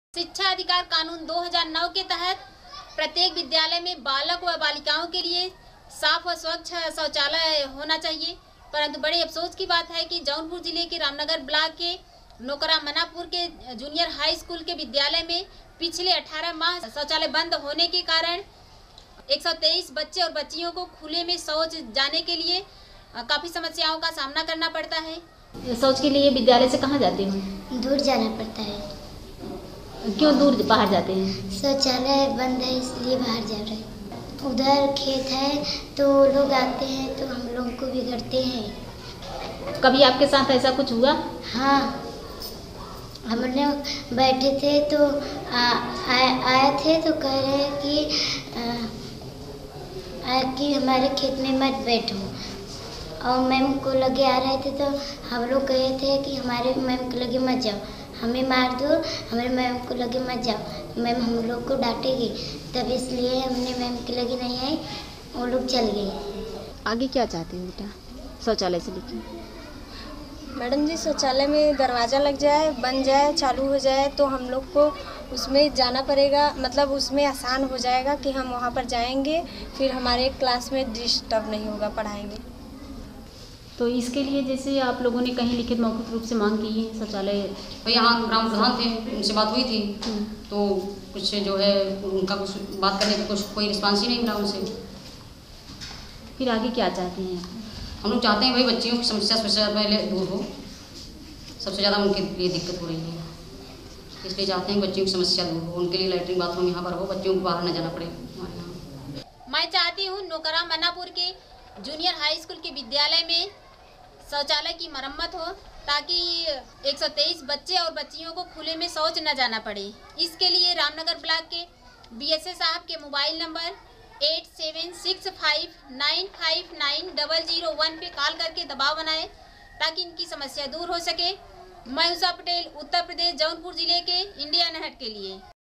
शिक्षा अधिकार कानून 2009 के तहत प्रत्येक विद्यालय में बालक व बालिकाओं के लिए साफ व स्वच्छ शौचालय होना चाहिए। परंतु बड़े अफसोस की बात है कि जौनपुर जिले के रामनगर ब्लॉक के नोकरा मनापुर के जूनियर हाई स्कूल के विद्यालय में पिछले 18 माह शौचालय बंद होने के कारण 123 बच्चे और बच्चियों को खुले में शौच जाने के लिए काफ़ी समस्याओं का सामना करना पड़ता है। शौच के लिए विद्यालय से कहाँ जाते हो? दूर जाना पड़ता है। क्यों दूर बाहर जाते हैं? शौचालय बंद है इसलिए बाहर जा रहे हैं। उधर खेत है तो लोग आते हैं तो हम लोग को बिगड़ते हैं। कभी आपके साथ ऐसा कुछ हुआ? हाँ, हमने बैठे थे तो आए थे तो कह रहे हैं कि हमारे खेत में मत बैठो, और मैम को लगे आ रहे थे तो हम लोग कहे थे कि हमारे मैम को लगे मत जाओ, हमें मार दो, हमारे मैम को लगे मत जाओ, मैम हम लोग को डांटेगी। तब इसलिए हमने मैम के लगे नहीं आई, वो लोग चल गए। आगे क्या चाहते हो बेटा शौचालय से लेकर? मैडम जी, शौचालय में दरवाज़ा लग जाए, बन जाए, चालू हो जाए तो हम लोग को उसमें जाना पड़ेगा, मतलब उसमें आसान हो जाएगा कि हम वहाँ पर जाएंगे, फिर हमारे क्लास में डिस्टर्ब नहीं होगा पढ़ाई में। तो इसके लिए जैसे आप लोगों ने कहीं लिखित मौखिक रूप से मांग की है शौचालय? तो यहाँ ग्राम प्रधान थे, उनसे बात हुई थी तो कुछ जो है उनका कुछ बात करने का कोई रिस्पांस ही नहीं मिला उनसे। फिर आगे क्या चाहते हैं? हम लोग चाहते हैं भाई बच्चियों की समस्या सबसे पहले दूर हो, सबसे ज़्यादा उनके लिए दिक्कत हो रही है, इसलिए चाहते हैं बच्चियों की समस्या दूर हो, उनके लिए लैट्रिन बाथरूम यहाँ पर हो, बच्चियों को बाहर न जाना पड़े हमारे यहाँ। मैं चाहती हूँ नोकरा मनापुर के जूनियर हाई स्कूल के विद्यालय में शौचालय की मरम्मत हो, ताकि 123 बच्चे और बच्चियों को खुले में शौच न जाना पड़े। इसके लिए रामनगर ब्लॉक के बीएसए साहब के मोबाइल नंबर 8765959001 पे कॉल करके दबाव बनाएं ताकि इनकी समस्या दूर हो सके। मैं उषा पटेल, उत्तर प्रदेश, जौनपुर जिले के इंडिया नेट के लिए।